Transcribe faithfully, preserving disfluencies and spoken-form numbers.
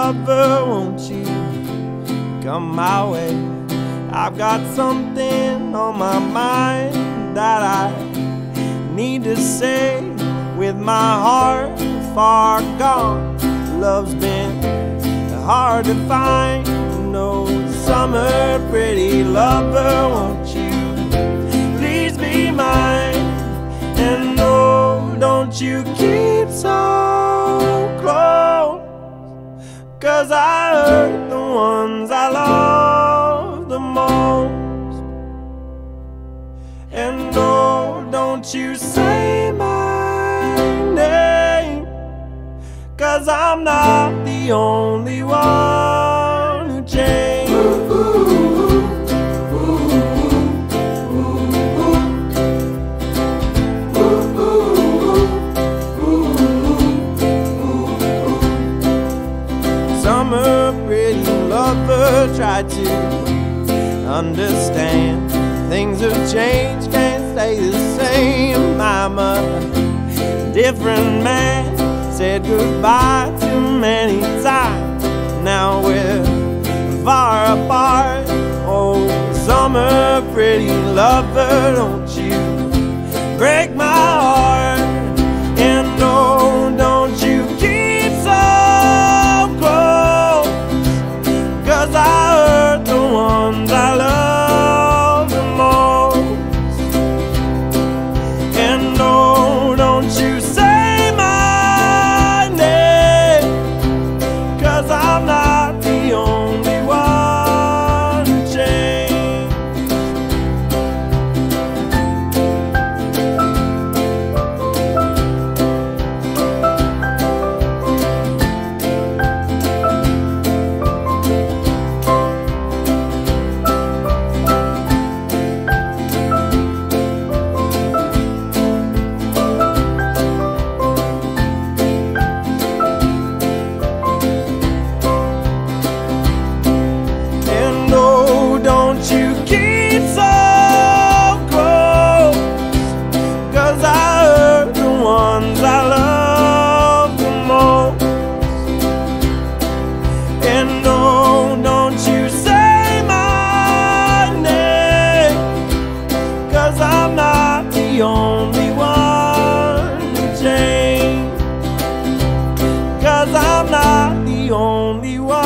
lover, won't you come my way? I've got something on my mind that I need to say. With my heart far gone, love's been hard to find. No summer pretty lover, won't you please be mine? And no, don't you keep so close, 'cause I hurt the ones I love the most. And no, don't you say my name, 'cause I'm not the only one who changed. Summer pretty lover, try to understand. Things have changed, can't stay the same. I'm a different man, said goodbye too many times. Now we're far apart. Oh, summer pretty lover, don't you break my heart. And no, don't you keep so close, 'cause I hurt the ones I love the most. And no, don't you say my name, 'cause I'm not the only one who changed. Don't you keep so close, 'cause I hurt the ones I love the most. And no, don't you say my name, 'cause I'm not the only one to change. 'Cause I'm not the only one.